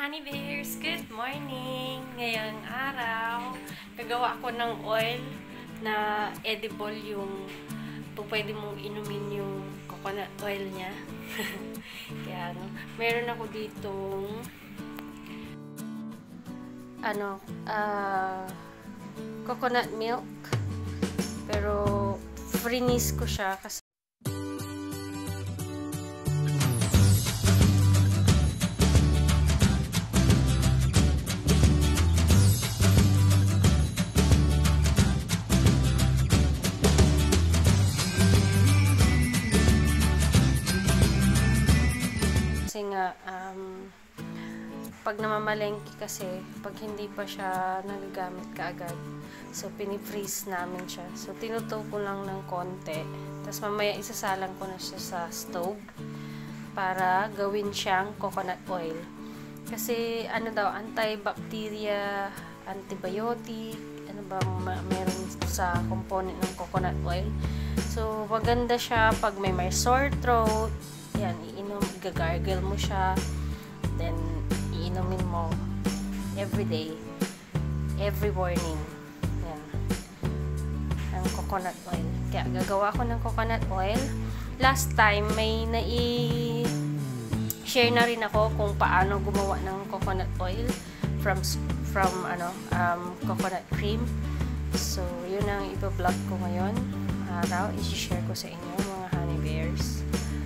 honey bears! Good morning! Ngayong araw, gagawa ako ng oil na edible yung pwede mong inumin yung coconut oil niya. Kaya meron ako ditong coconut milk. Pero freeze ko siya kasi pag namamalengke kasi, pag hindi pa siya nagagamit kaagad, so pinifreeze namin siya. So tinuto ko lang ng konti, tapos mamaya isasalang ko na siya sa stove para gawin siyang coconut oil. Kasi antibacteria, antibiotic, meron sa component ng coconut oil. So maganda siya pag may sore throat, yan, gagargle mo siya, then iinumin mo every every morning. Yan. Ang coconut oil. Kaya gagawa ko ng coconut oil. Last time, may share na rin ako kung paano gumawa ng coconut oil from coconut cream. So, yun ang iba-vlog ko ngayon. Araw, i-share ko sa inyo mga honey bears.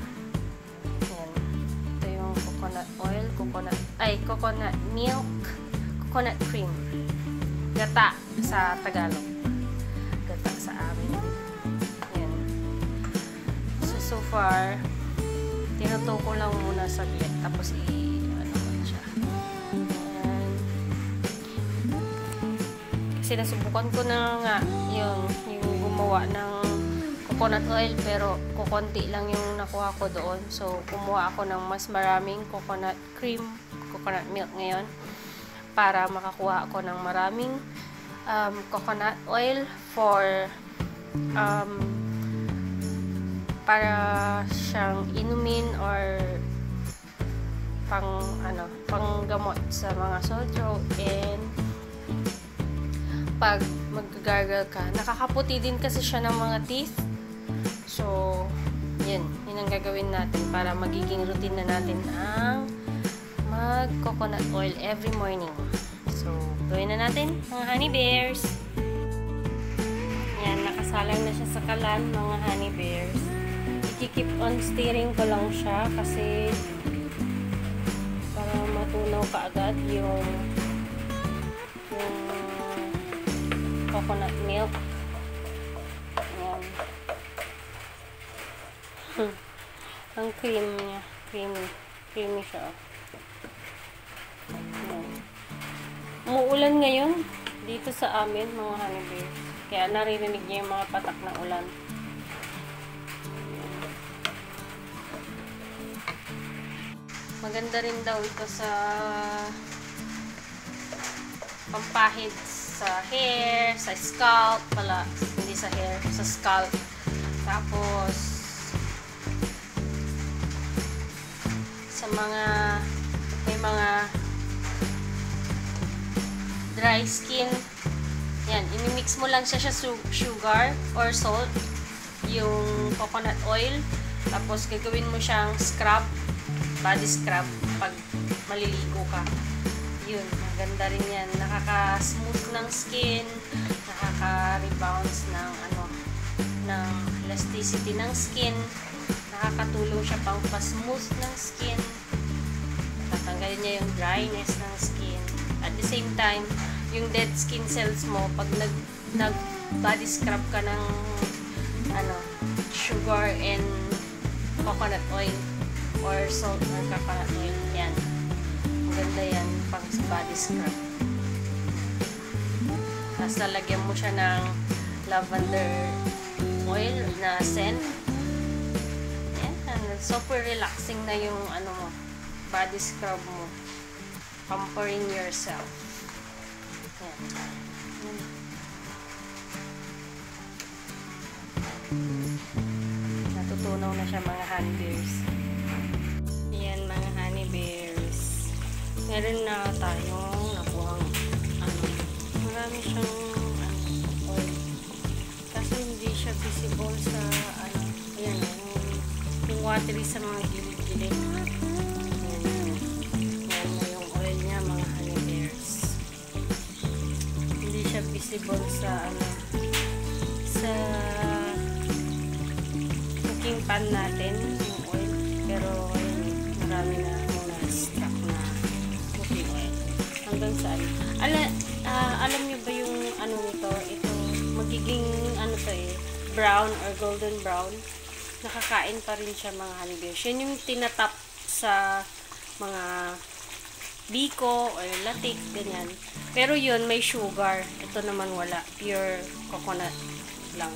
Coconut oil, coconut milk, coconut cream. Gata sa Tagalog. Gata sa amin. Yan. So far, tinuto ko lang muna saglit. Tapos siya. Yan. Kasi nasubukan ko na nga yung gumawa ng coconut oil, pero kukunti lang yung nakuha ko doon. So, kumuha ako ng mas maraming coconut cream, coconut milk ngayon para makakuha ako ng maraming coconut oil para siyang inumin or panggamot sa mga sore throat, and pag mag-gargle ka, nakakaputi din kasi siya ng mga teeth. So, yun ang gagawin natin para magiging routine na natin ang mag-coconut oil every morning. So, gawin na natin mga honey bears. Yan, nakasalang na siya sa kalan mga honey bears. I-keep on stirring ko lang siya kasi para matunaw kaagad yung coconut milk. Yan. Ang cream niya. Creamy siya. Yan. Umuulan ngayon dito sa amin, mga honey bears. Kaya naririnig niya yung mga patak ng ulan. Maganda rin daw ito sa pampahid sa hair, sa scalp pala, hindi sa hair, sa scalp. Tapos sa may mga dry skin, yan, inimix mo lang siya sugar or salt, yung coconut oil, tapos gagawin mo siyang scrub, body scrub pag maliligo ka. Yun, maganda rin yan. Nakaka-smooth ng skin, nakaka-rebounce ng ng elasticity ng skin, nakakatulong siya pang pa-smooth ng skin, tatanggalin niya yung dryness ng skin. At the same time, yung dead skin cells mo, pag nag-body scrub ka ng sugar and coconut oil or salt or coconut oil, yan. Maganda yan pang body scrub. Tapos lalagyan mo siya ng lavender oil na scent. Yan. Super relaxing na yung body scrub mo. Pampering yourself. Yan. Natutunaw na siya mga honey bears. Yan mga honey bears. meron na tayong nakuhang marami siyang oil. Kaso hindi siya visible sa ayan, yung watery sa mga gilid-gilid. Yan na yung oil niya, mga honey bears. Hindi siya visible sa sa cooking pan natin, yung oil. Pero ayun, marami na muna stock na cooking oil. Hanggang saan? Alam niyo ba yung nito? Ito, magiging brown or golden brown. Nakakain pa rin siya, mga honey bears. Yan yung tinatap sa mga biko or latik, ganyan. Pero yun, may sugar. Ito naman wala. Pure coconut lang.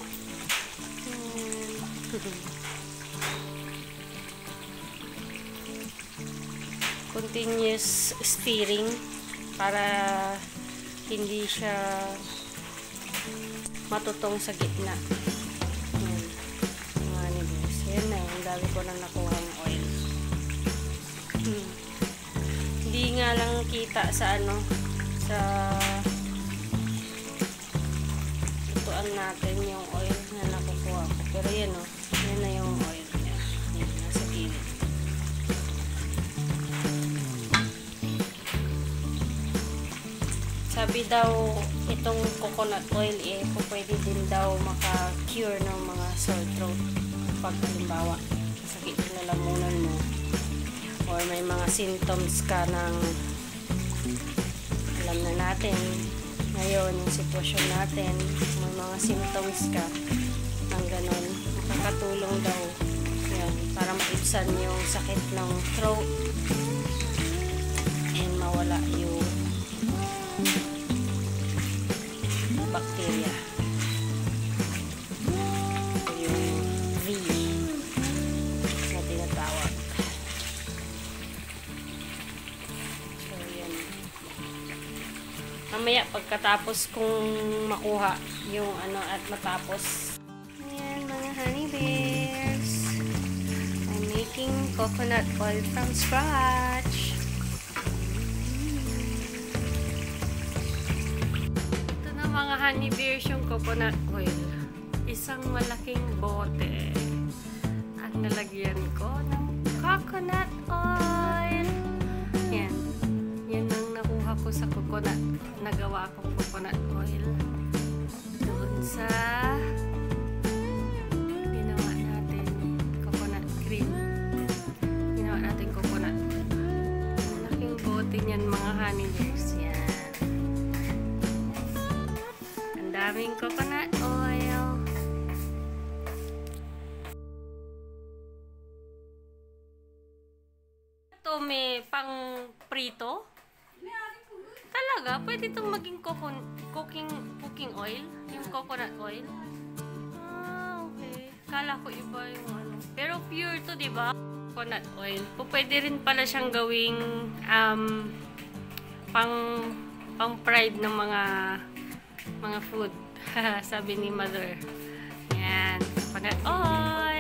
Continuous stirring para hindi siya matutong sa gitna. Mga honey bears. Yan na, ang dami ko na nakuha ng oil. Hindi nga lang kita sa sa tutuan natin yung oil na nakukuha ko. Pero yan yan na yung oil niya. Yan, nasa gilid. Sabi daw, itong coconut oil pwede din daw maka-cure ng mga sore throat. Pag halimbawa, sakit yung lalamunan mo or may mga symptoms ka ng alam na natin ngayon yung sitwasyon natin, may mga symptoms ka ng ganon, makakatulong daw yan, para maibsan yung sakit ng throat and mawala yung bacteria, yung V na tinatawag. So yan, mamaya pagkatapos kung makuha yung at matapos, ayan mga honey bears, I'm making coconut oil from scratch. Ito na mga honey bears, yung coconut oil, isang malaking bote at nalagyan ko ng coconut oil. Yan ang nakuha ko sa coconut, nagawa akong coconut oil doon sa ginawa natin coconut cream, ginawa natin coconut oil. Malaking bote niyan mga honey bears. Yan, ang daming coconut oil. Ito may pang prito. Talaga, pwede itong maging cooking oil, yung coconut oil. Okay. Kala ko iba yung pero pure to, di ba? Coconut oil. Pwede rin pala siyang gawing pang fried ng mga food. Sabi ni mother. Yan, coconut oil.